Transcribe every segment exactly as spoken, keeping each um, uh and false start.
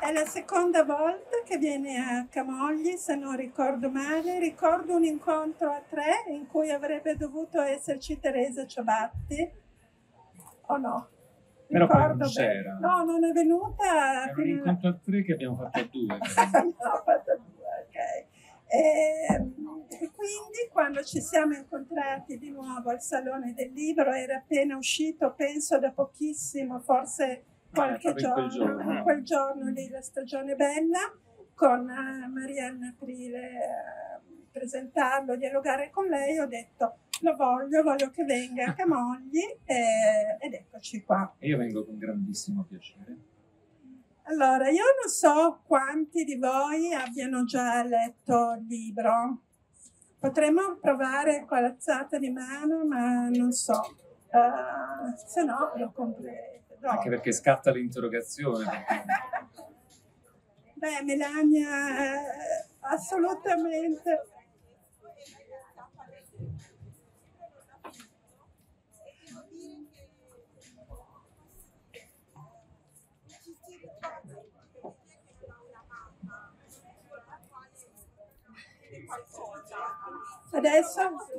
È la seconda volta che viene a Camogli, se non ricordo male. Ricordo un incontro a tre in cui avrebbe dovuto esserci Teresa Ciabatti, o no? Però poi non Ricordo bene. c'era. No, non è venuta. Era un fino alla- incontro a tre che abbiamo fatto a due. No, ho fatto due, ok. E, e quindi quando ci siamo incontrati di nuovo al Salone del Libro, era appena uscito, penso da pochissimo, forse qualche Ah, proprio in quel giorno, giorno. in quel giorno lì, La stagione bella, con eh, Marianna Aprile eh, presentarlo, dialogare con lei, ho detto lo voglio, voglio che venga a Camogli e- ed eccoci qua. E io vengo con grandissimo piacere. Allora, io non so quanti di voi abbiano già letto il libro. Potremmo provare con l'alzata di mano, ma non so. Uh, se no lo completo. Anche perché scatta l'interrogazione. Beh, Melania, eh, assolutamente. Adesso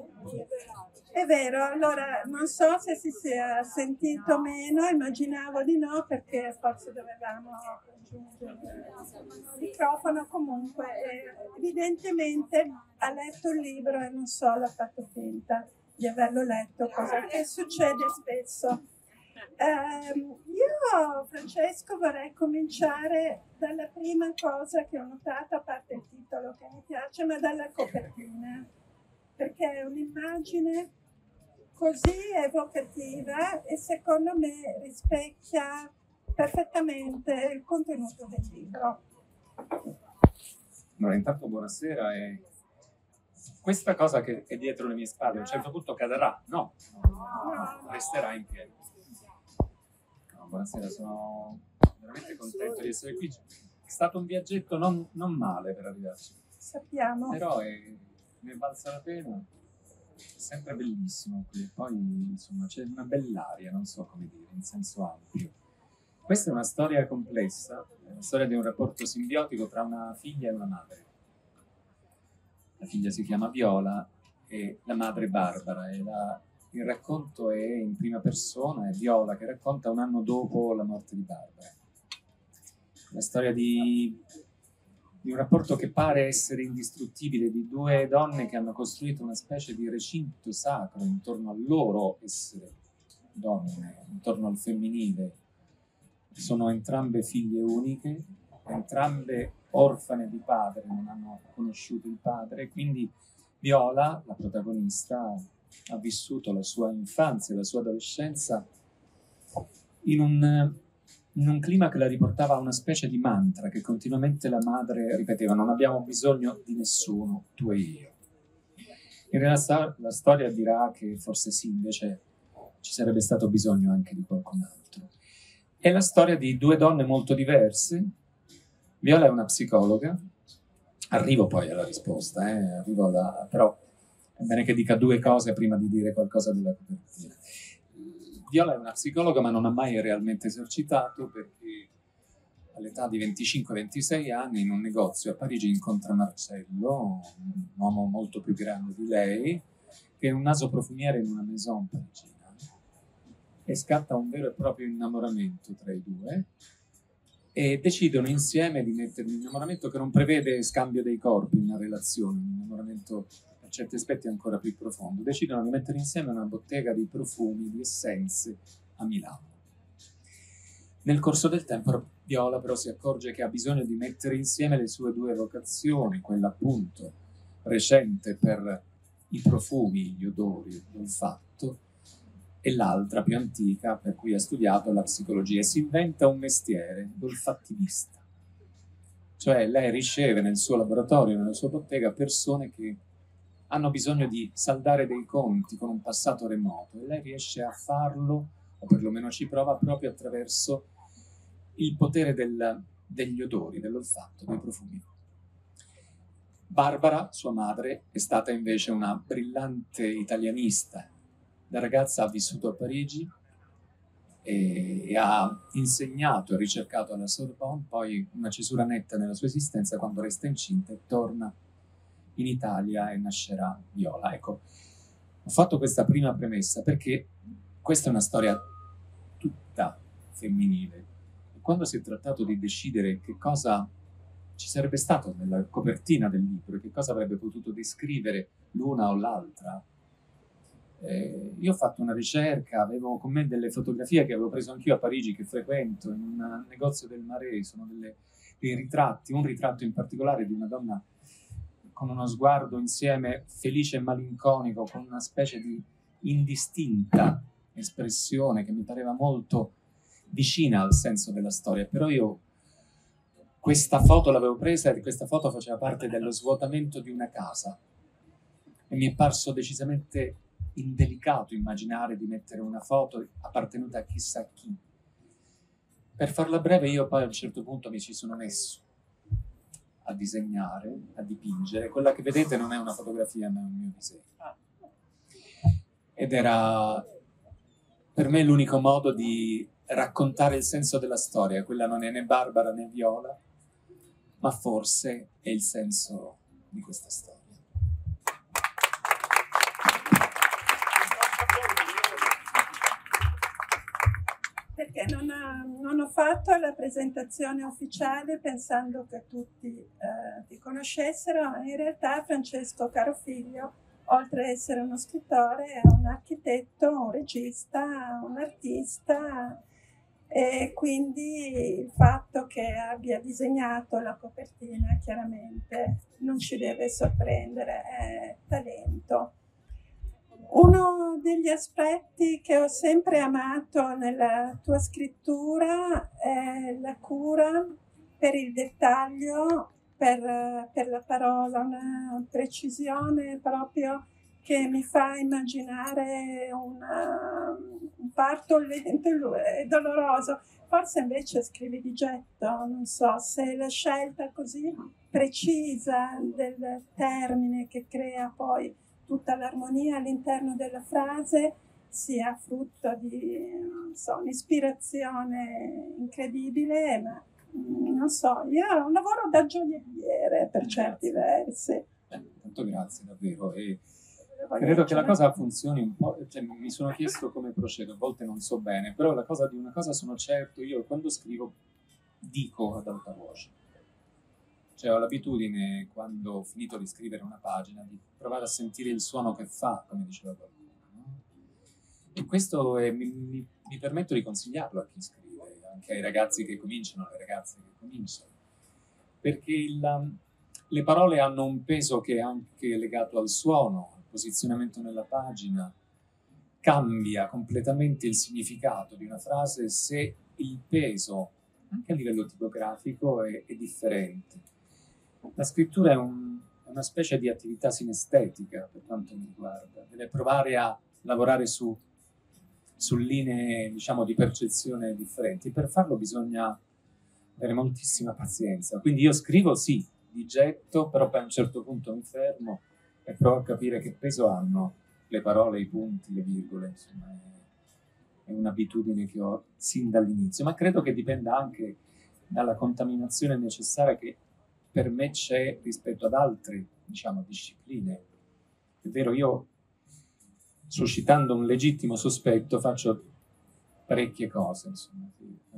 è vero, allora non so se si sia sentito o meno, immaginavo di no perché forse dovevamo aggiungere il microfono. Comunque eh, evidentemente ha letto il libro e non so, l'ha fatto finta di averlo letto, cosa che succede spesso. Eh, io, Francesco, vorrei cominciare dalla prima cosa che ho notato, a parte il titolo che mi piace, ma dalla copertina, perché è un'immagine così evocativa e secondo me rispecchia perfettamente il contenuto del libro. Allora, intanto buonasera. E questa cosa che è dietro le mie spalle a un certo punto cadrà? No, No. resterà in piedi. No, buonasera, sono veramente contento di essere qui. È stato un viaggetto non, non male per arrivarci. Sappiamo. Però è, ne è valsa la pena. È sempre bellissimo qui. Poi, insomma, c'è una bell'aria, non so come dire, in senso ampio. Questa è una storia complessa, è una storia di un rapporto simbiotico tra una figlia e una madre. La figlia si chiama Viola e la madre Barbara. E la, il racconto è in prima persona, è Viola che racconta un anno dopo la morte di Barbara. La storia di, di un rapporto che pare essere indistruttibile, di due donne che hanno costruito una specie di recinto sacro intorno al loro essere donne, intorno al femminile. Sono entrambe figlie uniche, entrambe orfane di padre, non hanno conosciuto il padre, quindi Viola, la protagonista, ha vissuto la sua infanzia e la sua adolescenza in un, in un clima che la riportava a una specie di mantra che continuamente la madre ripeteva: non abbiamo bisogno di nessuno, tu e io. In realtà la storia dirà che forse sì, invece ci sarebbe stato bisogno anche di qualcun altro. È la storia di due donne molto diverse. Viola è una psicologa, arrivo poi alla risposta, eh? Arrivo alla... però è bene che dica due cose prima di dire qualcosa della copertina. Viola è una psicologa ma non ha mai realmente esercitato, perché all'età di venticinque ventisei anni in un negozio a Parigi incontra Marcello, un uomo molto più grande di lei, che è un naso profumiere in una maison parigina, e scatta un vero e proprio innamoramento tra i due e decidono insieme di mettere un innamoramento che non prevede scambio dei corpi in una relazione, un innamoramento per certi aspetti ancora più profondo. Decidono di mettere insieme una bottega di profumi, di essenze a Milano. Nel corso del tempo Viola però si accorge che ha bisogno di mettere insieme le sue due vocazioni, quella appunto recente per i profumi, gli odori, l'olfatto, e l'altra più antica per cui ha studiato la psicologia, e si inventa un mestiere, l'olfattivista. Cioè lei riceve nel suo laboratorio, nella sua bottega, persone che hanno bisogno di saldare dei conti con un passato remoto, e lei riesce a farlo, o perlomeno ci prova, proprio attraverso il potere del, degli odori, dell'olfatto, dei profumi. Barbara, sua madre, è stata invece una brillante italianista. Da ragazza ha vissuto a Parigi e, e ha insegnato e ricercato alla Sorbonne poi una cesura netta nella sua esistenza quando resta incinta e torna in Italia e nascerà Viola. Ecco, ho fatto questa prima premessa perché questa è una storia tutta femminile. E quando si è trattato di decidere che cosa ci sarebbe stato nella copertina del libro, che cosa avrebbe potuto descrivere l'una o l'altra, eh, io ho fatto una ricerca, avevo con me delle fotografie che avevo preso anch'io a Parigi, che frequento, in un negozio del Marais, sono delle, dei ritratti, un ritratto in particolare di una donna con uno sguardo insieme felice e malinconico, con una specie di indistinta espressione che mi pareva molto vicina al senso della storia. Però io questa foto l'avevo presa e questa foto faceva parte dello svuotamento di una casa e mi è parso decisamente indelicato immaginare di mettere una foto appartenuta a chissà chi. Per farla breve, io poi a un certo punto mi ci sono messo a disegnare, a dipingere. Quella che vedete non è una fotografia, ma è un mio disegno. Ed era per me l'unico modo di raccontare il senso della storia. Quella non è né Barbara né Viola, ma forse è il senso di questa storia. Perché non, ha, non ho fatto la presentazione ufficiale pensando che tutti eh, ti conoscessero. In realtà Francesco Carofiglio, oltre ad essere uno scrittore, è un architetto, un regista, un artista, e quindi il fatto che abbia disegnato la copertina chiaramente non ci deve sorprendere, è talento. Uno degli aspetti che ho sempre amato nella tua scrittura è la cura per il dettaglio, per, per la parola, una precisione proprio che mi fa immaginare una, un parto lento e doloroso. Forse invece scrivi di getto, non so se la scelta così precisa del termine che crea poi tutta l'armonia all'interno della frase sia frutto di, non so, un'ispirazione incredibile, ma non so, io ho un lavoro da gioielliere per certi versi. Eh, tanto grazie, davvero. E credo che la cosa funzioni un po', cioè, mi sono chiesto come procedo, a volte non so bene, però la cosa, di una cosa sono certo, io quando scrivo dico ad alta voce. Cioè ho l'abitudine, quando ho finito di scrivere una pagina, di provare a sentire il suono che fa, come diceva qualcuno. No? E questo è, mi, mi, mi permetto di consigliarlo a chi scrive, anche ai ragazzi che cominciano, alle ragazze che cominciano. Perché il, le parole hanno un peso che è anche legato al suono, al posizionamento nella pagina. Cambia completamente il significato di una frase se il peso, anche a livello tipografico, è, è differente. La scrittura è un, una specie di attività sinestetica per quanto mi riguarda, deve provare a lavorare su, su linee, diciamo, di percezione differenti. Per farlo bisogna avere moltissima pazienza, quindi io scrivo sì, di getto, però poi a un certo punto mi fermo e provo a capire che peso hanno le parole, i punti, le virgole, insomma è, è un'abitudine che ho sin dall'inizio, ma credo che dipenda anche dalla contaminazione necessaria che per me c'è rispetto ad altre, diciamo, discipline. È vero, io, suscitando un legittimo sospetto, faccio parecchie cose, insomma.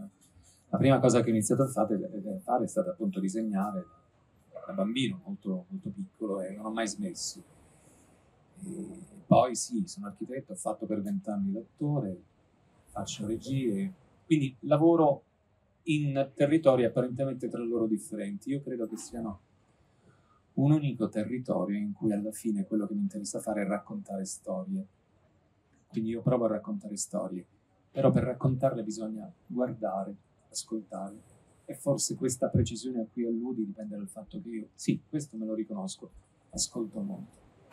La prima cosa che ho iniziato a fare, a fare è stata appunto disegnare da bambino, molto, molto piccolo, e non ho mai smesso. E poi sì, sono architetto, ho fatto per vent'anni l'attore, faccio regie, quindi lavoro in territori apparentemente tra loro differenti. Io credo che siano un unico territorio in cui alla fine quello che mi interessa fare è raccontare storie. Quindi io provo a raccontare storie, però per raccontarle bisogna guardare, ascoltare, e forse questa precisione a cui alludi dipende dal fatto che io, sì, questo me lo riconosco, ascolto molto.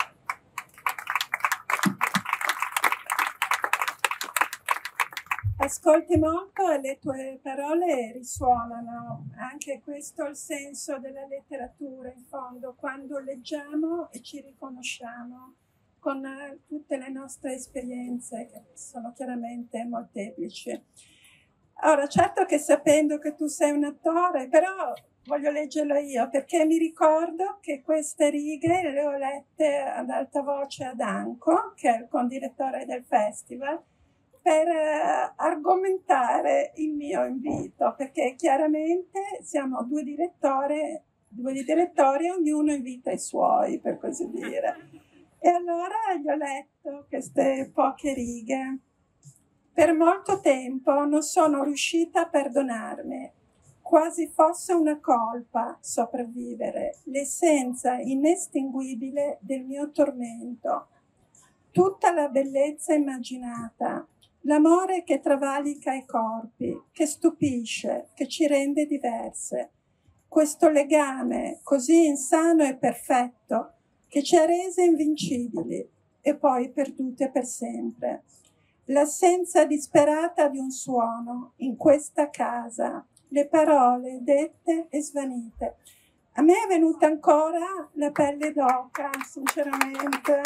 Ascolti molto e le tue parole risuonano. Anche questo è il senso della letteratura, in fondo, quando leggiamo e ci riconosciamo con eh, tutte le nostre esperienze, che sono chiaramente molteplici. Ora, certo che sapendo che tu sei un attore, però voglio leggerlo io, perché mi ricordo che queste righe le ho lette ad alta voce ad Anco, che è il condirettore del festival, per eh, argomentare il mio invito, perché chiaramente siamo due direttori, due direttori, ognuno invita i suoi, per così dire. E allora gli ho letto queste poche righe. Per molto tempo non sono riuscita a perdonarmi, quasi fosse una colpa sopravvivere, l'essenza inestinguibile del mio tormento. Tutta la bellezza immaginata, l'amore che travalica i corpi, che stupisce, che ci rende diverse. Questo legame così insano e perfetto che ci ha rese invincibili e poi perdute per sempre. L'assenza disperata di un suono in questa casa, le parole dette e svanite. A me è venuta ancora la pelle d'oca, sinceramente.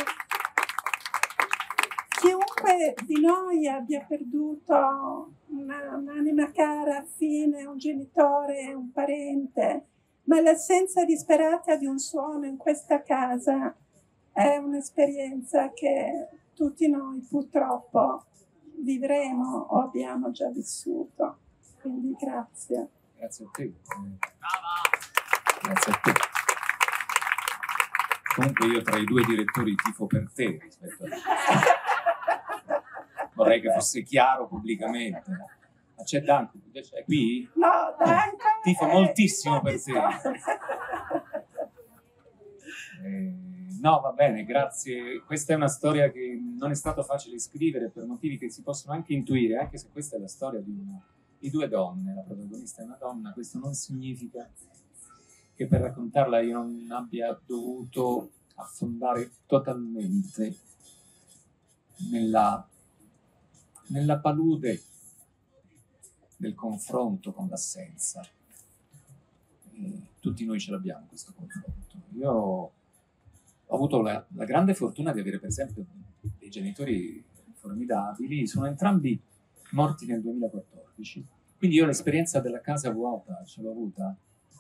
Chiunque di noi abbia perduto una, un'anima cara, affine, un genitore, un parente, ma l'assenza disperata di un suono in questa casa è un'esperienza che tutti noi purtroppo vivremo o abbiamo già vissuto. Quindi grazie. Grazie a te. Grazie a te. Comunque io tra i due direttori tifo per te rispetto a te. Vorrei che fosse chiaro pubblicamente. Ma c'è Danco? È qui? No, Danco. Tifo moltissimo per te. Eh, no, va bene, grazie. Questa è una storia che non è stato facile scrivere per motivi che si possono anche intuire, anche se questa è la storia di, una, di due donne, la protagonista è una donna. Questo non significa che per raccontarla io non abbia dovuto affondare totalmente nella, nella palude del confronto con l'assenza. E tutti noi ce l'abbiamo questo confronto. Io ho avuto la, la grande fortuna di avere per esempio dei genitori formidabili, sono entrambi morti nel duemilaquattordici, quindi io l'esperienza della casa vuota ce l'ho avuta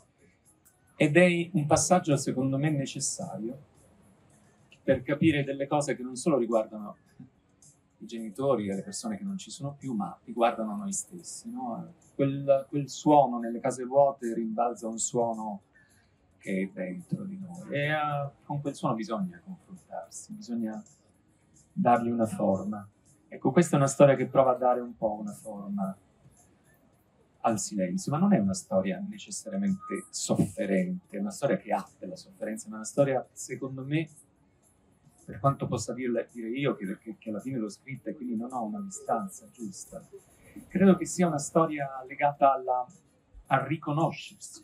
ed è un passaggio secondo me necessario per capire delle cose che non solo riguardano i genitori e le persone che non ci sono più, ma riguardano noi stessi, no? Quel, quel suono nelle case vuote rimbalza un suono che è dentro di noi e uh, con quel suono bisogna confrontarsi, bisogna dargli una forma. Ecco, questa è una storia che prova a dare un po' una forma al silenzio, ma non è una storia necessariamente sofferente, è una storia che ha della sofferenza, ma è una storia, secondo me, per quanto possa dirle, dire io, che, che, che alla fine l'ho scritta e quindi non ho una distanza giusta, credo che sia una storia legata alla, a riconoscersi,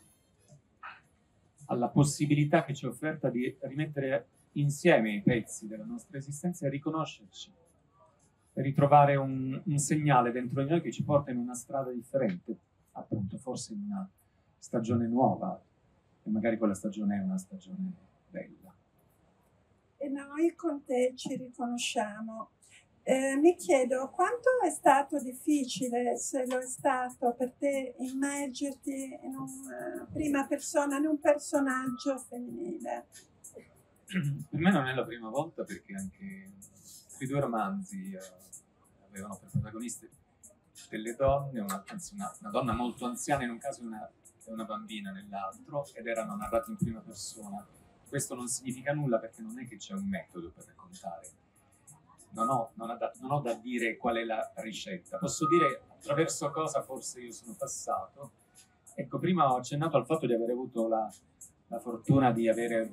alla possibilità che ci è offerta di rimettere insieme i pezzi della nostra esistenza e riconoscerci, e ritrovare un, un segnale dentro di noi che ci porta in una strada differente, appunto, forse in una stagione nuova, e magari quella stagione è una stagione bella. E noi con te ci riconosciamo. Eh, mi chiedo quanto è stato difficile, se lo è stato per te, immergerti in una prima persona, in un personaggio femminile. Per me non è la prima volta, perché anche i due romanzi eh, avevano per protagoniste delle donne, una, anzi una, una donna molto anziana in un caso e una, una bambina nell'altro, ed erano narrati in prima persona. Questo non significa nulla, perché non è che c'è un metodo per raccontare. Non ho, non, ho da, non ho da dire qual è la ricetta. Posso dire attraverso cosa forse io sono passato. Ecco, prima ho accennato al fatto di aver avuto la, la fortuna di avere,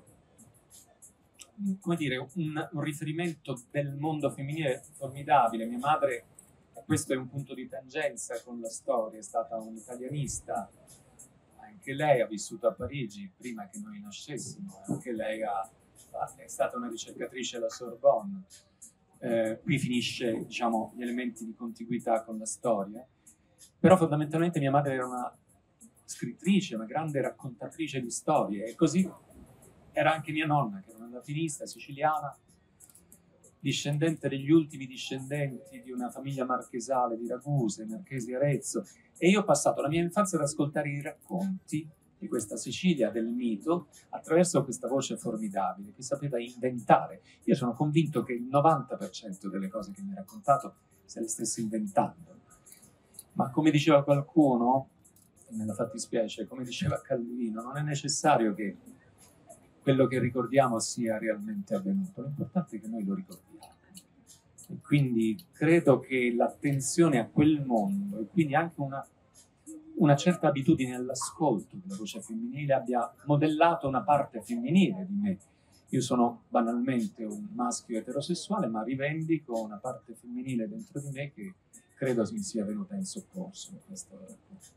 come dire, un, un riferimento del mondo femminile formidabile. Mia madre, e questo è un punto di tangenza con la storia, è stata un'italianista. Anche lei ha vissuto a Parigi prima che noi nascessimo, anche lei ha, è stata una ricercatrice alla Sorbonne. Eh, qui finisce, diciamo, gli elementi di contiguità con la storia, però fondamentalmente mia madre era una scrittrice, una grande raccontatrice di storie, e così era anche mia nonna, che era una latinista siciliana, discendente degli ultimi discendenti di una famiglia marchesale di Raguse, Marchesi Arezzo, e io ho passato la mia infanzia ad ascoltare i racconti di questa Sicilia, del mito, attraverso questa voce formidabile che sapeva inventare. Io sono convinto che il novanta per cento delle cose che mi ha raccontato se le stesse inventando. Ma come diceva qualcuno, nella fattispecie, come diceva Calvino, non è necessario che quello che ricordiamo sia realmente avvenuto, l'importante è che noi lo ricordiamo. E quindi credo che l'attenzione a quel mondo e quindi anche una, una certa abitudine all'ascolto della voce femminile abbia modellato una parte femminile di me. Io sono banalmente un maschio eterosessuale, ma rivendico una parte femminile dentro di me che credo mi sia venuta in soccorso in questo racconto.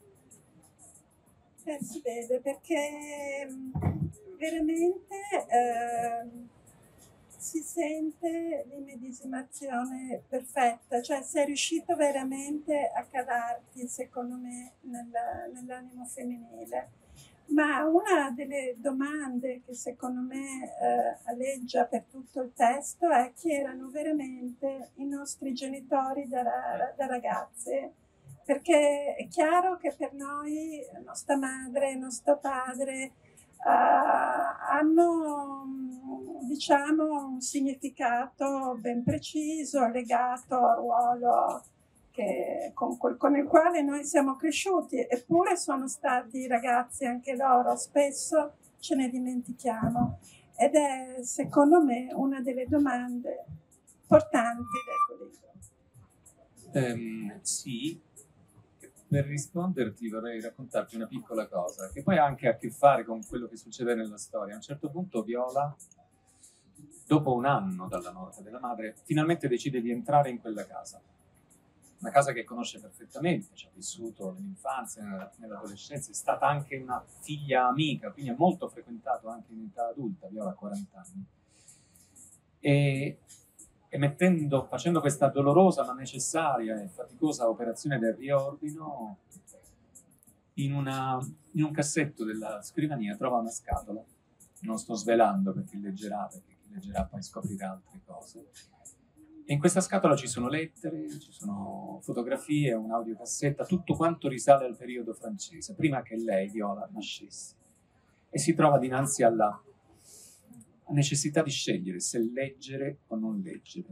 Eh, si vede perché veramente eh, si sente l'immedesimazione perfetta, cioè sei riuscito veramente a calarti, secondo me, nella, nell'animo femminile. Ma una delle domande che secondo me eh, aleggia per tutto il testo è chi erano veramente i nostri genitori da, da ragazze. Perché è chiaro che per noi, nostra madre, nostro padre, uh, hanno, diciamo, un significato ben preciso, legato al ruolo che, con, con il quale noi siamo cresciuti, eppure sono stati ragazzi anche loro, spesso ce ne dimentichiamo. Ed è, secondo me, una delle domande importanti del tuo libro. Um, sì. Per risponderti vorrei raccontarti una piccola cosa, che poi ha anche a che fare con quello che succede nella storia. A un certo punto Viola, dopo un anno dalla morte della madre, finalmente decide di entrare in quella casa. Una casa che conosce perfettamente, ci ha vissuto nell'infanzia, nell'adolescenza, è stata anche una figlia amica, quindi ha molto frequentato anche in età adulta, Viola ha quaranta anni. E... e mettendo, facendo questa dolorosa ma necessaria e faticosa operazione del riordino, in, una, in un cassetto della scrivania trova una scatola. Non sto svelando per chi leggerà, perché chi leggerà poi scoprirà altre cose. E in questa scatola ci sono lettere, ci sono fotografie, un'audiocassetta, tutto quanto risale al periodo francese, prima che lei, Viola, nascesse. E si trova dinanzi alla necessità di scegliere se leggere o non leggere.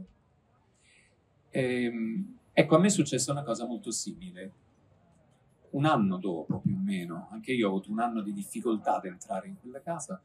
Ehm, ecco, a me è successa una cosa molto simile. Un anno dopo, più o meno, anche io ho avuto un anno di difficoltà ad entrare in quella casa.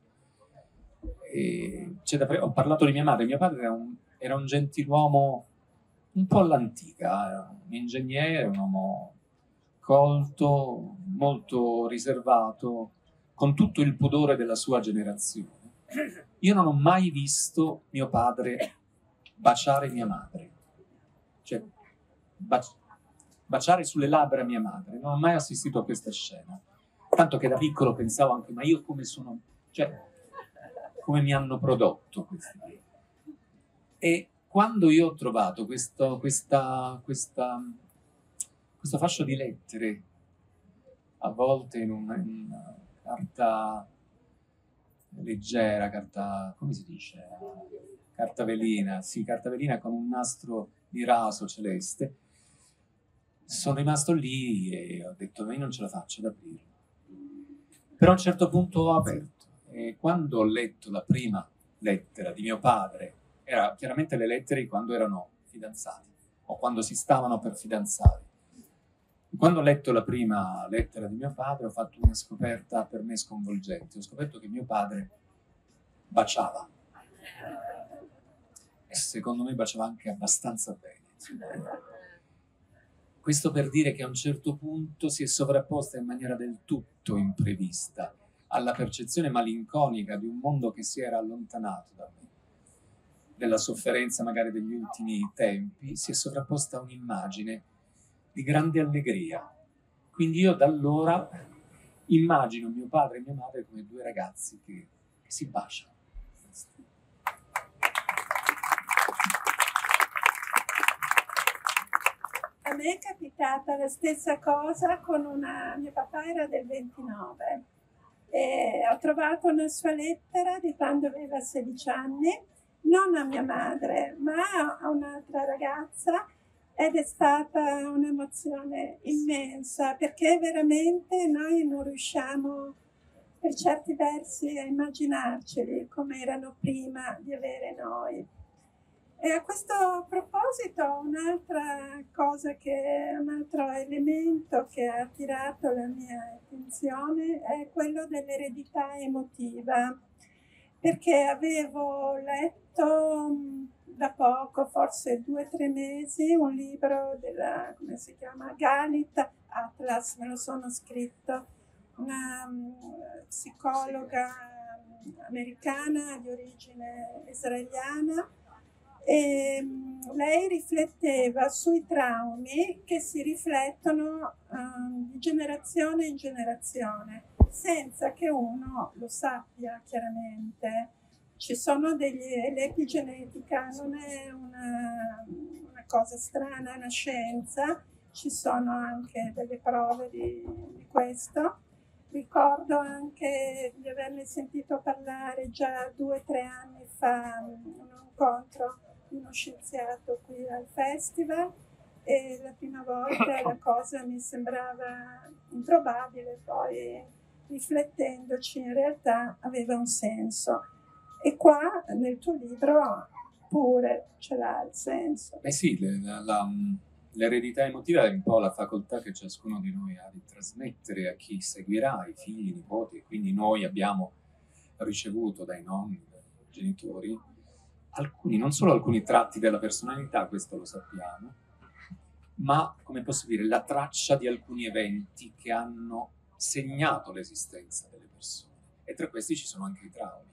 E c'è da pre- ho parlato di mia madre. Mio padre era un, era un gentiluomo un po' all'antica, era un ingegnere, un uomo colto, molto riservato, con tutto il pudore della sua generazione. Io non ho mai visto mio padre baciare mia madre, cioè baci- baciare sulle labbra mia madre, non ho mai assistito a questa scena, tanto che da piccolo pensavo anche, ma io come sono, cioè, come mi hanno prodotto questi. E quando io ho trovato questo, questa, questa, questo fascio di lettere, avvolte in una, in una carta leggera, carta, come si dice? Carta velina, sì, carta velina con un nastro di raso celeste. Sono rimasto lì e ho detto, ma io non ce la faccio ad aprirlo. Però a un certo punto ho aperto e quando ho letto la prima lettera di mio padre, era chiaramente le lettere di quando erano fidanzati o quando si stavano per fidanzare. Quando ho letto la prima lettera di mio padre ho fatto una scoperta per me sconvolgente. Ho scoperto che mio padre baciava. E secondo me baciava anche abbastanza bene. Questo per dire che a un certo punto si è sovrapposta in maniera del tutto imprevista alla percezione malinconica di un mondo che si era allontanato da me, della sofferenza magari degli ultimi tempi, si è sovrapposta un'immagine di grande allegria. Quindi io da allora immagino mio padre e mia madre come due ragazzi che, che si baciano. A me è capitata la stessa cosa con una... mio papà era del ventinove e ho trovato una sua lettera di quando aveva sedici anni non a mia madre, ma a un'altra ragazza, ed è stata un'emozione immensa, perché veramente noi non riusciamo per certi versi a immaginarceli come erano prima di avere noi. E a questo proposito un'altra cosa che, un altro elemento che ha attirato la mia attenzione è quello dell'eredità emotiva, perché avevo letto mh, da poco, forse due o tre mesi, un libro della, come si chiama, Galit Atlas, me lo sono scritto, una um, psicologa americana di origine israeliana, e um, lei rifletteva sui traumi che si riflettono um, di generazione in generazione, senza che uno lo sappia chiaramente. Ci sono degli, l'epigenetica non è una, una cosa strana, è una scienza, ci sono anche delle prove di, di questo. Ricordo anche di averne sentito parlare già due o tre anni fa in un incontro di uno scienziato qui al festival, e la prima volta la cosa mi sembrava improbabile, poi riflettendoci in realtà aveva un senso. E qua nel tuo libro pure ce l'ha il senso. Beh sì, la, la, l'eredità emotiva è un po' la facoltà che ciascuno di noi ha di trasmettere a chi seguirà, i figli, i nipoti, e quindi noi abbiamo ricevuto dai nonni, dai genitori, alcuni, non solo alcuni tratti della personalità, questo lo sappiamo, ma, come posso dire, la traccia di alcuni eventi che hanno segnato l'esistenza delle persone. E tra questi ci sono anche i traumi.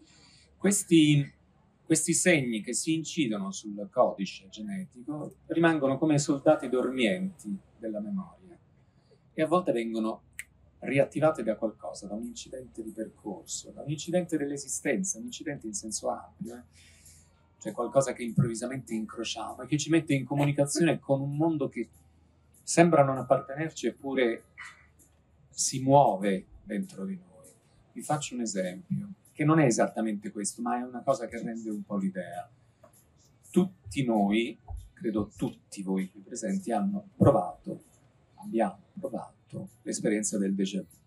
Questi, questi segni che si incidono sul codice genetico rimangono come soldati dormienti della memoria e a volte vengono riattivate da qualcosa, da un incidente di percorso, da un incidente dell'esistenza, un incidente in senso ampio, eh? Cioè qualcosa che improvvisamente incrociamo e che ci mette in comunicazione con un mondo che sembra non appartenerci eppure si muove dentro di noi. Vi faccio un esempio, che non è esattamente questo, ma è una cosa che rende un po' l'idea. Tutti noi, credo tutti voi qui presenti, hanno provato, abbiamo provato l'esperienza del déjà vu.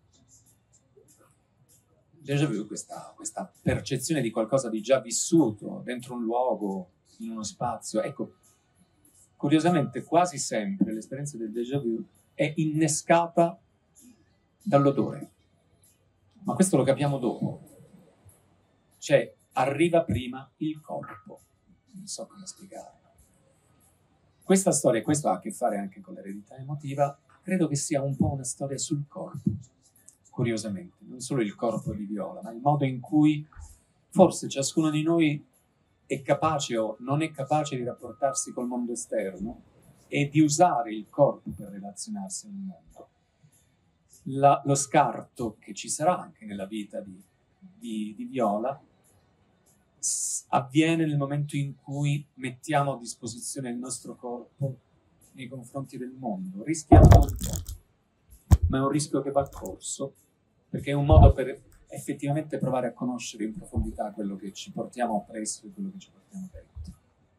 Il déjà vu è questa, questa percezione di qualcosa di già vissuto dentro un luogo, in uno spazio. Ecco, curiosamente quasi sempre l'esperienza del déjà vu è innescata dall'odore, ma questo lo capiamo dopo. Cioè, arriva prima il corpo. Non so come spiegarlo. Questa storia, e questo ha a che fare anche con l'eredità emotiva, credo che sia un po' una storia sul corpo. Curiosamente, non solo il corpo di Viola, ma il modo in cui forse ciascuno di noi è capace o non è capace di rapportarsi col mondo esterno e di usare il corpo per relazionarsi al mondo. La, lo scarto che ci sarà anche nella vita di, di, di Viola avviene nel momento in cui mettiamo a disposizione il nostro corpo nei confronti del mondo, rischiando un po', ma è un rischio che va corso, perché è un modo per effettivamente provare a conoscere in profondità quello che ci portiamo appresso e quello che ci portiamo dentro.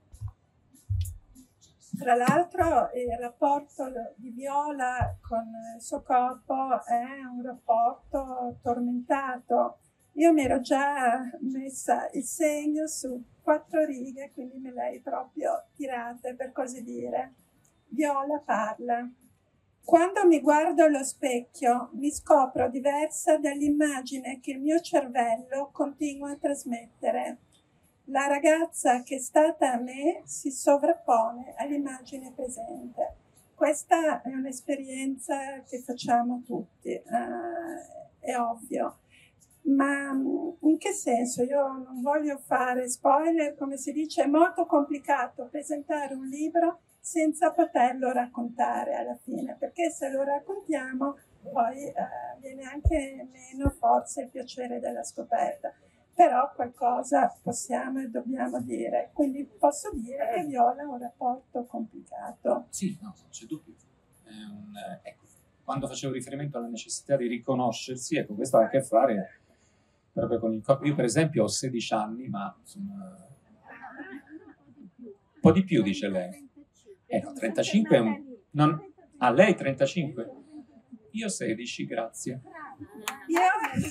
Tra l'altro il rapporto di Viola con il suo corpo è un rapporto tormentato. Io mi ero già messa il segno su quattro righe, quindi me l'hai proprio tirata, per così dire. Viola parla. Quando mi guardo allo specchio mi scopro diversa dall'immagine che il mio cervello continua a trasmettere. La ragazza che è stata a me si sovrappone all'immagine presente. Questa è un'esperienza che facciamo tutti, eh, è ovvio. Ma in che senso? Io non voglio fare spoiler, come si dice, è molto complicato presentare un libro senza poterlo raccontare alla fine, perché se lo raccontiamo poi eh, viene anche meno forse il piacere della scoperta. Però qualcosa possiamo e dobbiamo dire. Quindi posso dire che Viola ha un rapporto complicato. Sì, no, non c'è dubbio. È un, ecco, quando facevo riferimento alla necessità di riconoscersi, ecco, questo ha a che fare proprio con il corpo. Io per esempio ho sedici anni, ma insomma, po' di più, dice lei. Eh no, trentacinque è un... Non... Ah, lei trentacinque? Io sedici, grazie. Io,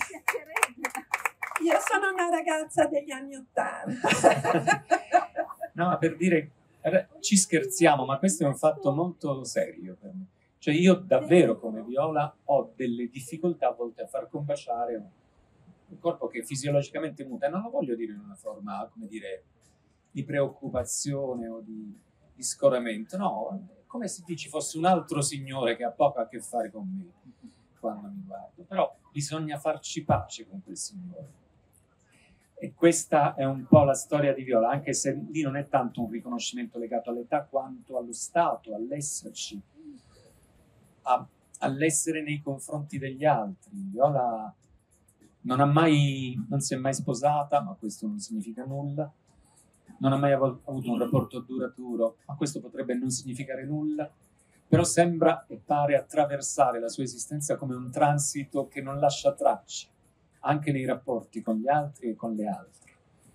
io sono una ragazza degli anni Ottanta. No, ma per dire, ci scherziamo, ma questo è un fatto molto serio per me. Cioè io davvero come Viola ho delle difficoltà a volte a far combaciare un, un corpo che fisiologicamente muta, e non lo voglio dire in una forma, come dire, di preoccupazione o di, di scoramento, no, è come se ci fosse un altro signore che ha poco a che fare con me quando mi guardo, però bisogna farci pace con quel signore. E questa è un po' la storia di Viola, anche se lì non è tanto un riconoscimento legato all'età quanto allo stato, all'esserci, a, all'essere nei confronti degli altri. Viola non ha mai, non si è mai sposata, ma questo non significa nulla. Non ha mai avuto un rapporto duraturo, ma questo potrebbe non significare nulla. Però sembra e pare attraversare la sua esistenza come un transito che non lascia tracce, anche nei rapporti con gli altri e con le altre.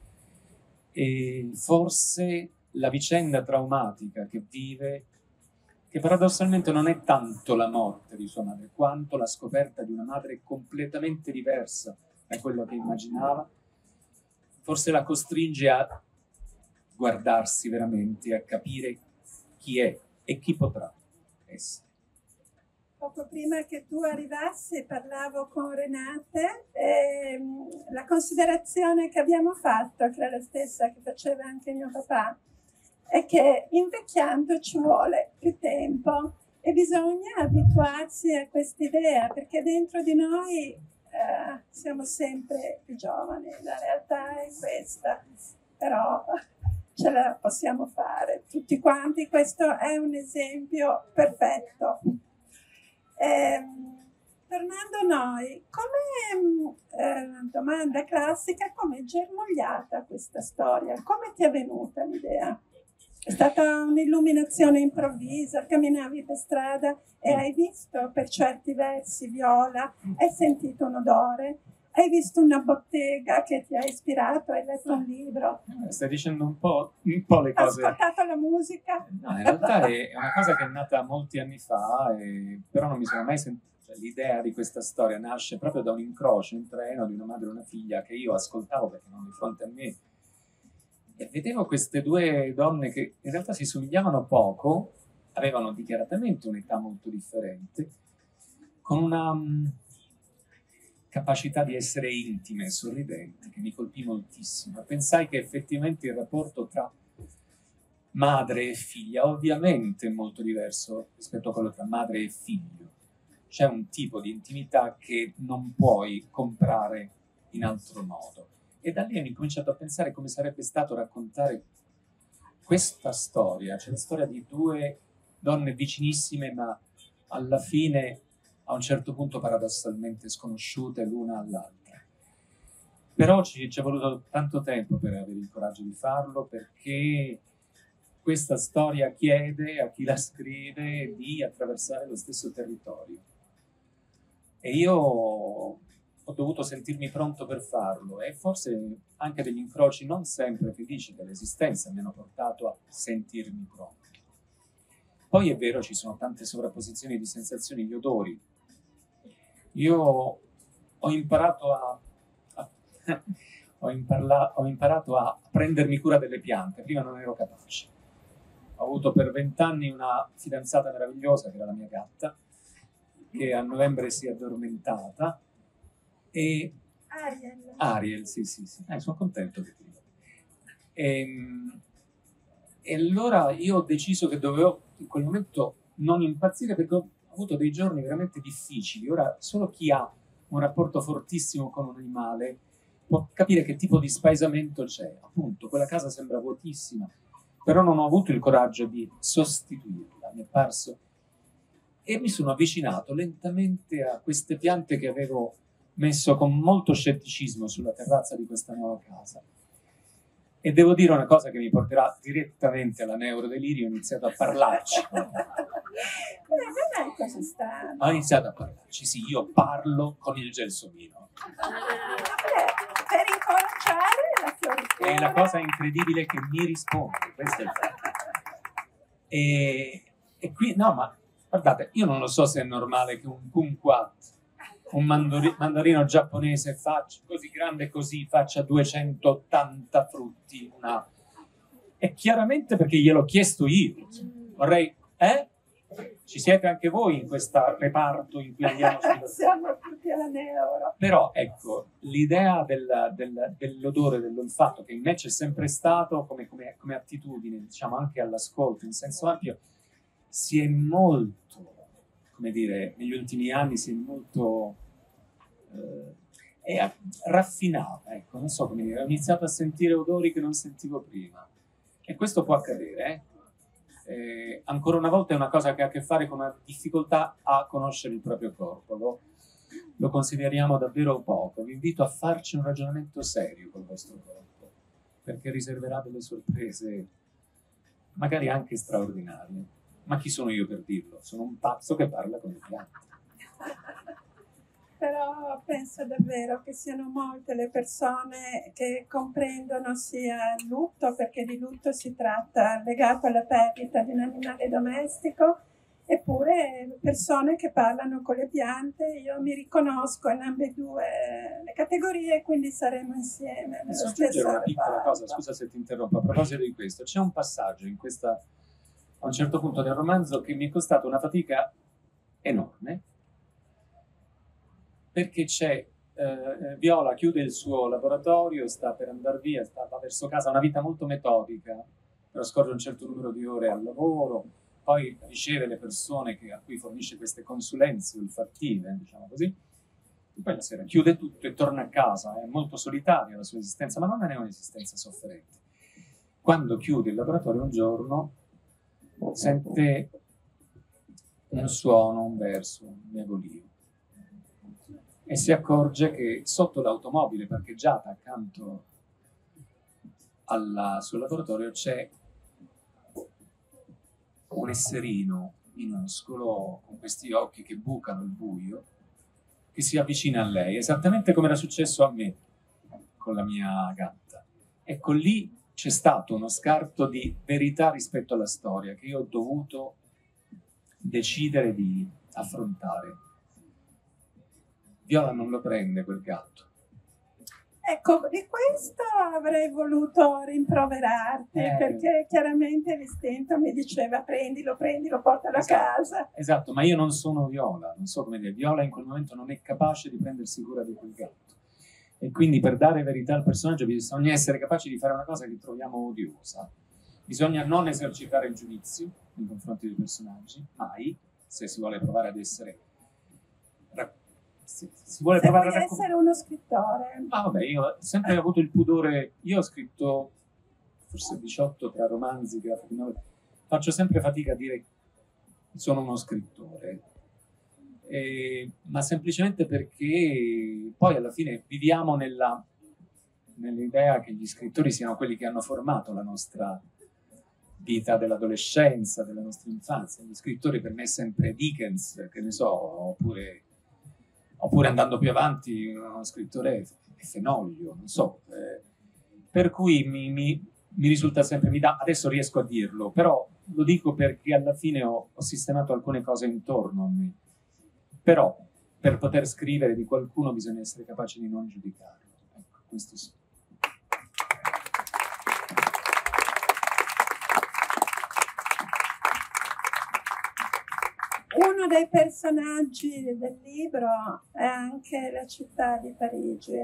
E forse la vicenda traumatica che vive, che paradossalmente non è tanto la morte di sua madre, quanto la scoperta di una madre completamente diversa da quello che immaginava, forse la costringe a guardarsi veramente, a capire chi è e chi potrà essere. Poco prima che tu arrivassi parlavo con Renate e la considerazione che abbiamo fatto, che era la stessa che faceva anche mio papà, è che invecchiando ci vuole più tempo e bisogna abituarsi a quest'idea, perché dentro di noi eh, siamo sempre più giovani, la realtà è questa, però ce la possiamo fare tutti quanti. Questo è un esempio perfetto. Eh, tornando a noi, come eh, domanda classica, come è germogliata questa storia? Come ti è venuta l'idea? È stata un'illuminazione improvvisa, camminavi per strada e hai visto per certi versi Viola, hai sentito un odore, hai visto una bottega che ti ha ispirato, hai letto un libro. Stai dicendo un po', un po' le cose. Hai ascoltato la musica? No, in realtà è una cosa che è nata molti anni fa, e, però non mi sono mai sentito. Cioè, l'idea di questa storia nasce proprio da un incrocio in treno di una madre e una figlia che io ascoltavo perché erano di fronte a me. E vedevo queste due donne che in realtà si somigliavano poco, avevano dichiaratamente un'età molto differente, con una um, capacità di essere intime e sorridenti che mi colpì moltissimo. Pensai che effettivamente il rapporto tra madre e figlia ovviamente è molto diverso rispetto a quello tra madre e figlio. C'è un tipo di intimità che non puoi comprare in altro modo. E da lì ho incominciato a pensare come sarebbe stato raccontare questa storia, cioè la storia di due donne vicinissime, ma alla fine a un certo punto paradossalmente sconosciute l'una all'altra. Però ci è voluto tanto tempo per avere il coraggio di farlo, perché questa storia chiede a chi la scrive di attraversare lo stesso territorio. E io ho dovuto sentirmi pronto per farlo, e forse anche degli incroci non sempre felici dell'esistenza mi hanno portato a sentirmi pronto. Poi è vero, ci sono tante sovrapposizioni di sensazioni, gli odori. Io ho imparato a, a ho, imparla, ho imparato a prendermi cura delle piante, prima non ero capace. Ho avuto per vent'anni una fidanzata meravigliosa, che era la mia gatta, che a novembre si è addormentata, e Ariel. Ariel, sì, sì, sì. Eh, sono contento che ti dico. E, e allora io ho deciso che dovevo in quel momento non impazzire, perché ho avuto dei giorni veramente difficili. Ora, solo chi ha un rapporto fortissimo con un animale può capire che tipo di spaesamento c'è. Appunto, quella casa sembra vuotissima, però non ho avuto il coraggio di sostituirla, mi è parso. E mi sono avvicinato lentamente a queste piante che avevo messo con molto scetticismo sulla terrazza di questa nuova casa. E devo dire una cosa che mi porterà direttamente alla neurodelirio: ho iniziato a parlarci. Non è così strano. Ho iniziato a parlarci, sì, io parlo con il gelsomino. Per incoraggiare la fioritura. E la cosa incredibile è che mi risponde, questo è il fatto. E, e qui, no, ma guardate, io non lo so se è normale che un kumquat, un mandori, mandarino giapponese faccia, così grande così, faccia duecentottanta frutti. Una... È chiaramente perché gliel'ho chiesto io. Vorrei... Eh? Ci siete anche voi in questo reparto in cui andiamo sulla... Siamo tutti alla neuro. Però ecco, l'idea del, del, dell'odore, dell'olfatto, che in me c'è sempre stato come, come, come attitudine, diciamo anche all'ascolto, in senso ampio, si è molto, come dire, negli ultimi anni si è molto eh, è raffinata, ecco, non so come dire, ho iniziato a sentire odori che non sentivo prima. E questo può accadere, eh? Eh, ancora una volta è una cosa che ha a che fare con una difficoltà a conoscere il proprio corpo, lo, lo consideriamo davvero poco. Vi invito a farci un ragionamento serio col vostro corpo, perché riserverà delle sorprese magari anche straordinarie. Ma chi sono io per dirlo? Sono un pazzo che parla con le piante. Però penso davvero che siano molte le persone che comprendono sia il lutto, perché di lutto si tratta legato alla perdita di un animale domestico, eppure persone che parlano con le piante. Io mi riconosco in ambedue le categorie, quindi saremo insieme. Posso aggiungere una piccola cosa, scusa se ti interrompo, a proposito di questo. C'è un passaggio in questa, a un certo punto del romanzo che mi è costato una fatica enorme, perché c'è eh, Viola chiude il suo laboratorio, sta per andare via, sta, va verso casa, una vita molto metodica, trascorre un certo numero di ore al lavoro, poi riceve le persone che, a cui fornisce queste consulenze olfattive, diciamo così, e poi la sera chiude tutto e torna a casa. È molto solitaria la sua esistenza, ma non è un'esistenza sofferente. Quando chiude il laboratorio un giorno sente un suono, un verso, un miagolio, e si accorge che sotto l'automobile parcheggiata accanto al suo laboratorio c'è un esserino minuscolo con questi occhi che bucano il buio, che si avvicina a lei, esattamente come era successo a me con la mia gatta. Ecco, lì c'è stato uno scarto di verità rispetto alla storia che io ho dovuto decidere di affrontare. Viola non lo prende quel gatto. Ecco, di questo avrei voluto rimproverarti, eh, perché chiaramente l'istinto mi diceva prendilo, prendilo, portalo esatto, a casa. Esatto, ma io non sono Viola, non so come dire. Viola in quel momento non è capace di prendersi cura di quel gatto. E quindi per dare verità al personaggio bisogna essere capaci di fare una cosa che troviamo odiosa. Bisogna non esercitare il giudizio nei confronti dei personaggi, mai, se si vuole provare ad essere... Si, si vuole Se provare vuoi a essere uno scrittore. Ah, vabbè, io ho sempre avuto il pudore, io ho scritto forse diciotto tra romanzi, grafiche novel, faccio sempre fatica a dire che sono uno scrittore, eh, ma semplicemente perché poi alla fine viviamo nella, nell'idea che gli scrittori siano quelli che hanno formato la nostra vita dell'adolescenza, della nostra infanzia. Gli scrittori per me è sempre Dickens, che ne so, oppure... oppure andando più avanti uno scrittore è Fenoglio, non so, eh, per cui mi, mi, mi risulta sempre, mi dà, adesso riesco a dirlo, però lo dico perché alla fine ho, ho sistemato alcune cose intorno a me, però per poter scrivere di qualcuno bisogna essere capaci di non giudicarlo, ecco, questo sì. Uno dei personaggi del libro è anche la città di Parigi.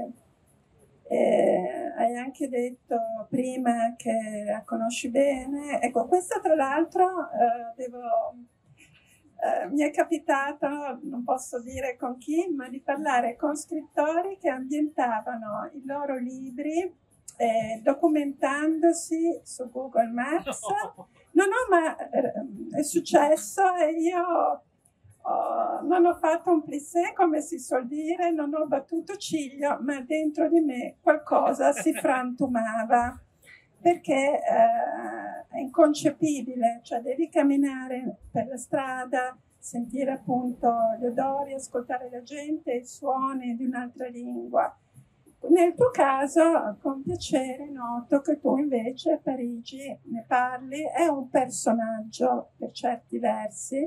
E hai anche detto prima che la conosci bene. Ecco, questo tra l'altro eh, devo, eh, mi è capitato, non posso dire con chi, ma di parlare con scrittori che ambientavano i loro libri eh, documentandosi su Google Maps. No, no, ma è successo e io oh, non ho fatto un plissé, come si suol dire, non ho battuto ciglio, ma dentro di me qualcosa si frantumava, perché eh, è inconcepibile, cioè devi camminare per la strada, sentire appunto gli odori, ascoltare la gente, i suoni di un'altra lingua. Nel tuo caso, con piacere, noto che tu invece a Parigi ne parli, è un personaggio per certi versi,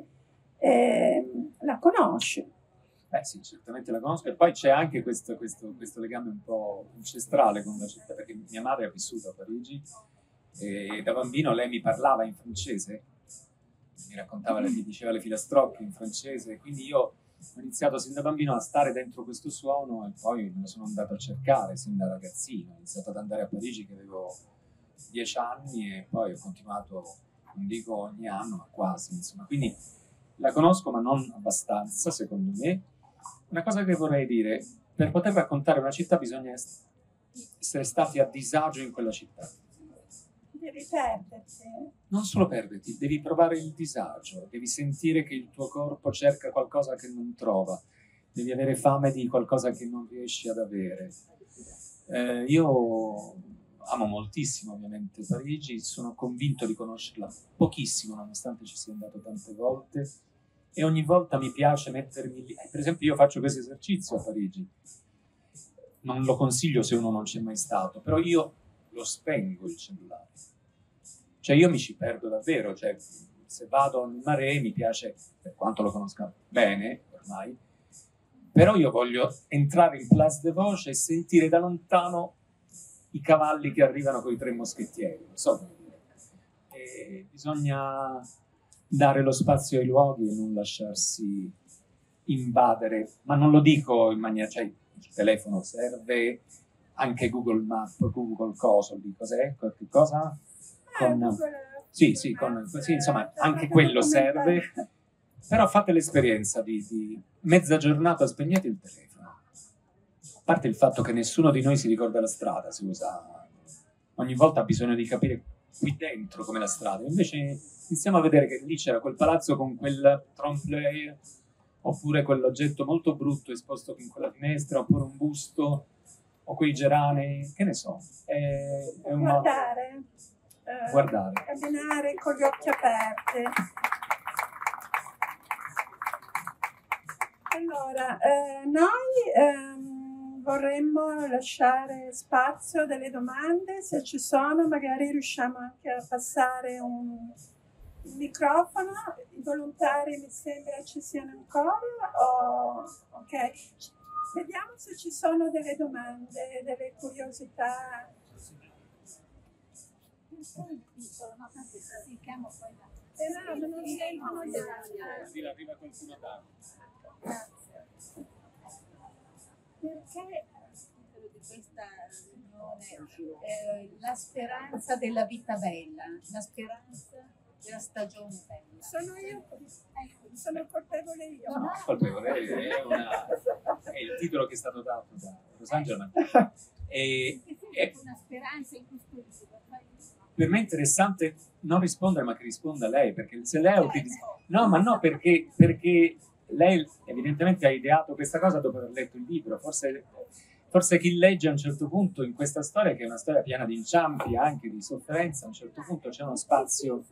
e la conosci. Eh sì, certamente la conosco, e poi c'è anche questo, questo, questo legame un po' ancestrale con la città, perché mia madre ha vissuto a Parigi e da bambino lei mi parlava in francese, mi raccontava, mi diceva le filastrocche in francese, quindi io ho iniziato sin da bambino a stare dentro questo suono e poi me lo sono andato a cercare sin da ragazzino. Ho iniziato ad andare a Parigi che avevo dieci anni e poi ho continuato, non dico ogni anno, ma quasi, insomma. Quindi la conosco, ma non abbastanza, secondo me. Una cosa che vorrei dire, per poter raccontare una città bisogna essere stati a disagio in quella città. Devi perderti. Non solo perderti, devi provare il disagio, devi sentire che il tuo corpo cerca qualcosa che non trova, devi avere fame di qualcosa che non riesci ad avere. Eh, io amo moltissimo ovviamente Parigi, sono convinto di conoscerla pochissimo, nonostante ci sia andato tante volte, e ogni volta mi piace mettermi lì. Per esempio io faccio questo esercizio a Parigi, non lo consiglio se uno non c'è mai stato, però io lo spengo il cellulare. Cioè io mi ci perdo davvero, cioè se vado al Marais mi piace, per quanto lo conosca bene ormai, però io voglio entrare in Place des Vosges e sentire da lontano i cavalli che arrivano con i tre moschettieri, non so come dire. E bisogna dare lo spazio ai luoghi e non lasciarsi invadere, ma non lo dico in maniera, cioè il telefono serve, anche Google Maps, Google Coso, di cos'è, qualche cosa? Con, sì, sì, con, sì, insomma, anche quello serve, però fate l'esperienza di, di mezza giornata spegnete il telefono. A parte il fatto che nessuno di noi si ricorda la strada, si usa, ogni volta ha bisogno di capire qui dentro com'è la strada, invece iniziamo a vedere che lì c'era quel palazzo con quel trompe-l'œil, oppure quell'oggetto molto brutto esposto in quella finestra, oppure un busto, o quei geranei, che ne so. È, è un Guardare. Uh, guardare, camminare con gli occhi aperti. Allora, eh, noi ehm, vorremmo lasciare spazio a delle domande, se ci sono magari riusciamo anche a passare un microfono. I volontari mi sembra ci siano ancora, o... ok, vediamo se ci sono delle domande, delle curiosità. No, tanto si chiama poi là. Eh no, ma non sentono gli altri. Sì, arriva qualcuno da. Grazie. Perché di questa riunione eh, la speranza della vita bella, la speranza della stagione bella. Sono io, sono colpevole io. No, no, colpevole è, una, è il titolo che è stato dato da Rosangela. E, è una speranza in questo libro. Per me è interessante non rispondere, ma che risponda lei, perché se lei ha utilizzato... No, ma no, perché, perché lei evidentemente ha ideato questa cosa dopo aver letto il libro. Forse, forse chi legge a un certo punto in questa storia, che è una storia piena di inciampi, anche di sofferenza, a un certo punto c'è uno spazio...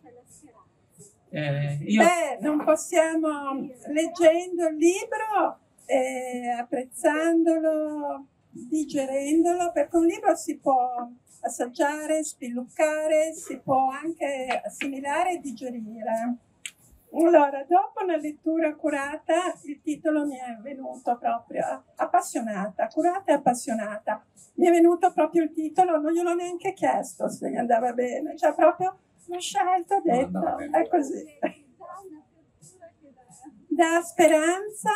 Eh, io... Beh, non possiamo, leggendo il libro, eh, apprezzandolo, digerendolo, perché un libro si può assaggiare, spilluccare, si può anche assimilare e digerire. Allora, dopo una lettura accurata, il titolo mi è venuto proprio appassionata, accurata e appassionata. Mi è venuto proprio il titolo, non gliel'ho neanche chiesto se gli andava bene, cioè proprio l'ho scelto, ho detto, è così. Da speranza,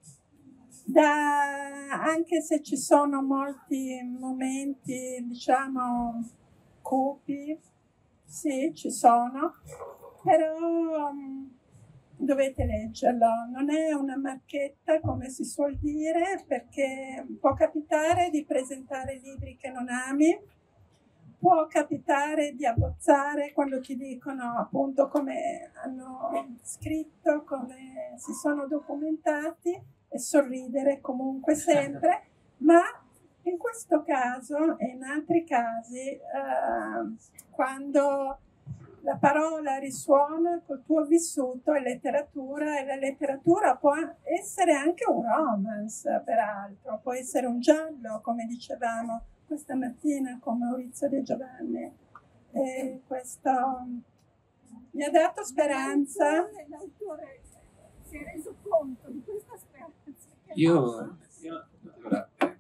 da, anche se ci sono molti momenti, diciamo, cupi, sì, ci sono, però um, dovete leggerlo. Non è una marchetta, come si suol dire, perché può capitare di presentare libri che non ami, può capitare di abbozzare quando ti dicono appunto come hanno scritto, come si sono documentati, e sorridere comunque sempre, ma in questo caso e in altri casi, eh, quando la parola risuona col tuo vissuto e letteratura, e la letteratura può essere anche un romance, peraltro, può essere un giallo, come dicevamo questa mattina con Maurizio De Giovanni. E questo mi ha dato speranza. L'autore si è reso conto di questa speranza. Io, io allora, eh,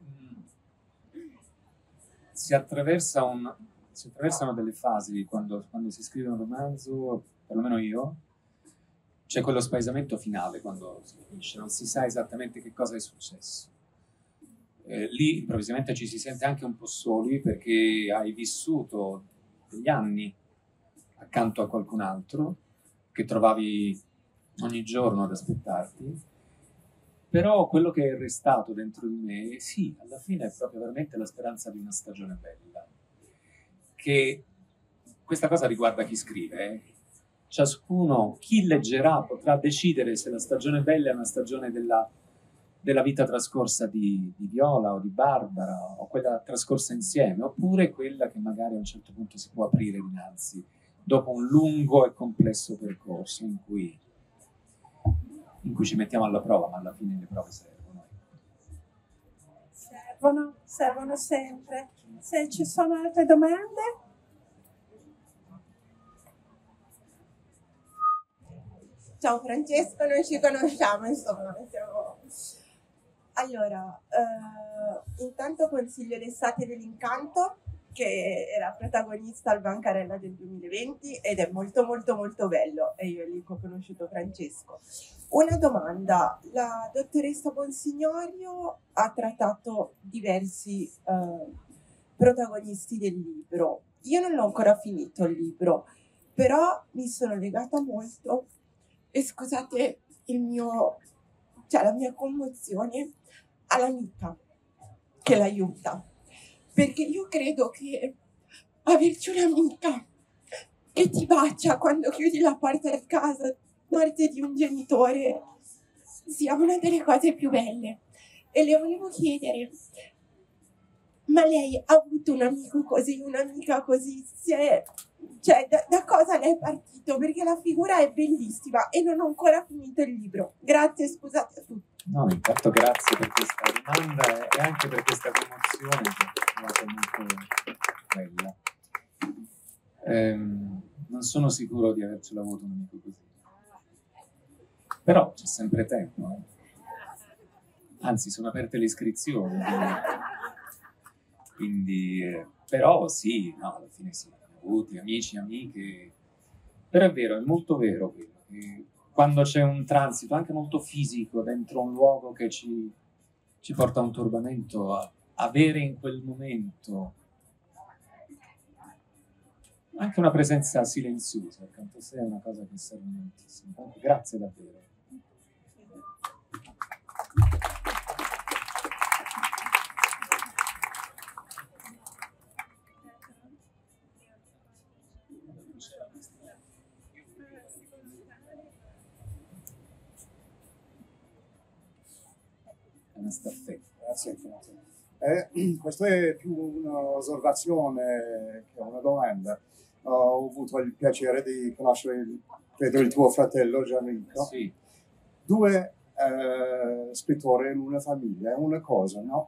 si attraversa un... si attraversano delle fasi quando, quando si scrive un romanzo, perlomeno io, c'è quello spaesamento finale quando si finisce, non si sa esattamente che cosa è successo. Eh, lì improvvisamente ci si sente anche un po' soli perché hai vissuto degli anni accanto a qualcun altro che trovavi ogni giorno ad aspettarti, però quello che è restato dentro di me, sì, alla fine è proprio veramente la speranza di una stagione bella. Che questa cosa riguarda chi scrive, eh? Ciascuno, chi leggerà, potrà decidere se la stagione bella è una stagione della, della vita trascorsa di, di Viola o di Barbara, o quella trascorsa insieme, oppure quella che magari a un certo punto si può aprire dinanzi, dopo un lungo e complesso percorso in cui, in cui ci mettiamo alla prova, ma alla fine le prove servono. Servono, servono sempre. Se ci sono altre domande? Ciao Francesco, noi ci conosciamo, insomma, siamo... Allora, eh, intanto consiglio L'estate dell'incanto, che era protagonista al Bancarella del duemilaventi ed è molto molto molto bello, e io lì ho conosciuto Francesco. Una domanda: la dottoressa Bonsignorio ha trattato diversi eh, protagonisti del libro. Io non l'ho ancora finito il libro, però mi sono legata molto, e scusate il mio, cioè la mia commozione, all'amica che l'aiuta, perché io credo che averci un'amica che ti bacia quando chiudi la porta di casa, morte di un genitore, sia una delle cose più belle. E le volevo chiedere: ma lei ha avuto un amico così, un'amica così? Si è, cioè, da, da cosa lei è partito? Perché la figura è bellissima e non ho ancora finito il libro. Grazie, scusate a tutti. No, intanto grazie per questa domanda e anche per questa commozione che è molto bella. Ehm, non sono sicuro di avercelo avuto un amico così. Però c'è sempre tempo, eh. Anzi, sono aperte le iscrizioni. Quindi, eh, però sì, no, alla fine sì, ho avuti amici, amiche. Però è vero, è molto vero quello, che quando c'è un transito anche molto fisico dentro un luogo che ci, ci porta a un turbamento, a, avere in quel momento anche una presenza silenziosa accanto a sé è una cosa che serve moltissimo. Grazie davvero. Una staffetta. Grazie. Eh, questa è più un'osservazione che una domanda. Ho avuto il piacere di conoscere il, credo il tuo fratello Gianrico. Sì. Due eh, scrittori in una famiglia, è una cosa, no?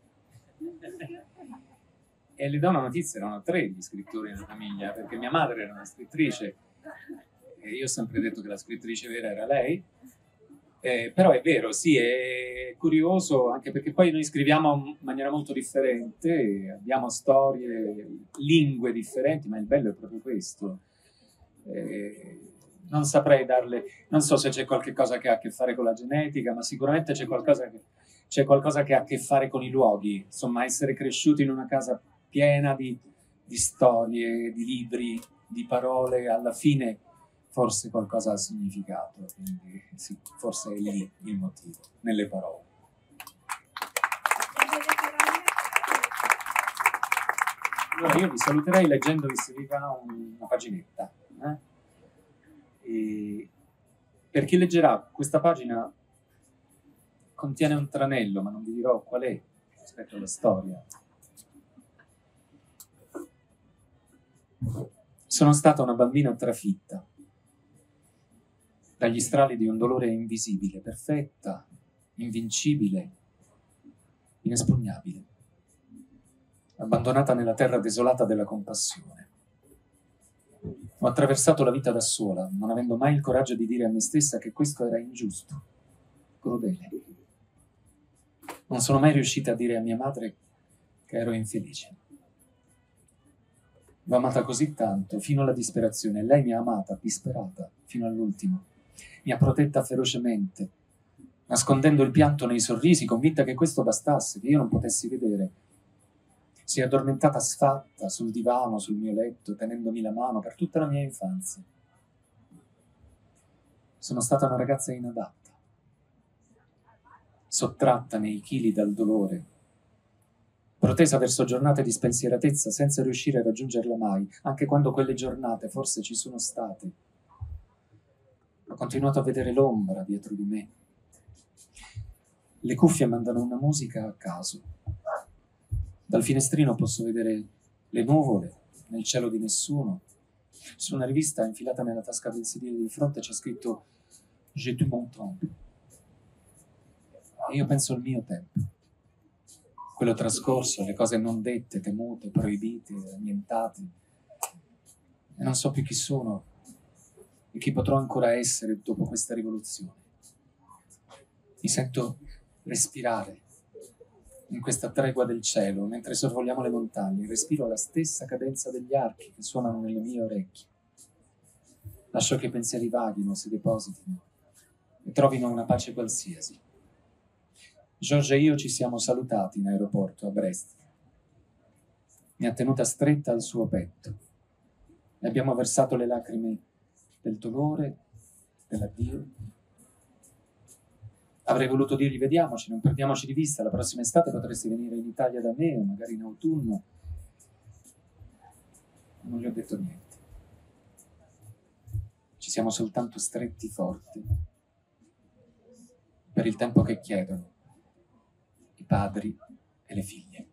E le do una notizia, erano tre gli scrittori nella famiglia, perché mia madre era una scrittrice e io ho sempre detto che la scrittrice vera era lei. Eh, però è vero, sì, è curioso, anche perché poi noi scriviamo in maniera molto differente, abbiamo storie, lingue differenti, ma il bello è proprio questo. Eh, non saprei darle, non so se c'è qualche cosa che ha a che fare con la genetica, ma sicuramente c'è qualcosa che, c'è qualcosa che ha a che fare con i luoghi, insomma, essere cresciuti in una casa piena di, di storie, di libri, di parole, alla fine forse qualcosa ha significato, quindi sì, forse è lì il motivo, nelle parole. Allora io vi saluterei leggendovi, se vi va, una paginetta. Eh? E per chi leggerà questa pagina contiene un tranello, ma non vi dirò qual è rispetto alla storia. Sono stata una bambina trafitta dagli strali di un dolore invisibile, perfetta, invincibile, inespugnabile, abbandonata nella terra desolata della compassione. Ho attraversato la vita da sola, non avendo mai il coraggio di dire a me stessa che questo era ingiusto, crudele. Non sono mai riuscita a dire a mia madre che ero infelice. L'ho amata così tanto, fino alla disperazione, e lei mi ha amata, disperata, fino all'ultimo. Mi ha protetta ferocemente, nascondendo il pianto nei sorrisi, convinta che questo bastasse, che io non potessi vedere. Si è addormentata sfatta sul divano, sul mio letto, tenendomi la mano per tutta la mia infanzia. Sono stata una ragazza inadatta, sottratta nei chili dal dolore, protesa verso giornate di spensieratezza senza riuscire a raggiungerla mai, anche quando quelle giornate forse ci sono state. Ho continuato a vedere l'ombra dietro di me. Le cuffie mandano una musica a caso. Dal finestrino posso vedere le nuvole nel cielo di nessuno. Su una rivista infilata nella tasca del sedile di fronte c'è scritto «J'ai du bon temps». E io penso al mio tempo. Quello trascorso, le cose non dette, temute, proibite, annientate. E non so più chi sono e chi potrò ancora essere dopo questa rivoluzione. Mi sento respirare in questa tregua del cielo, mentre sorvoliamo le montagne. Respiro la stessa cadenza degli archi che suonano nelle mie orecchie. Lascio che i pensieri vaghino, si depositino e trovino una pace qualsiasi. George e io ci siamo salutati in aeroporto a Brest. Mi ha tenuta stretta al suo petto e abbiamo versato le lacrime del dolore, dell'addio. Avrei voluto dirgli vediamoci, non perdiamoci di vista, la prossima estate potresti venire in Italia da me, o magari in autunno. Non gli ho detto niente. Ci siamo soltanto stretti forti per il tempo che chiedono i padri e le figlie.